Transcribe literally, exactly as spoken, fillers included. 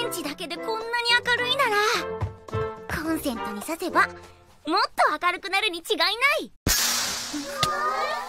電池だけでこんなに明るいならコンセントに挿せばもっと明るくなるに違いない。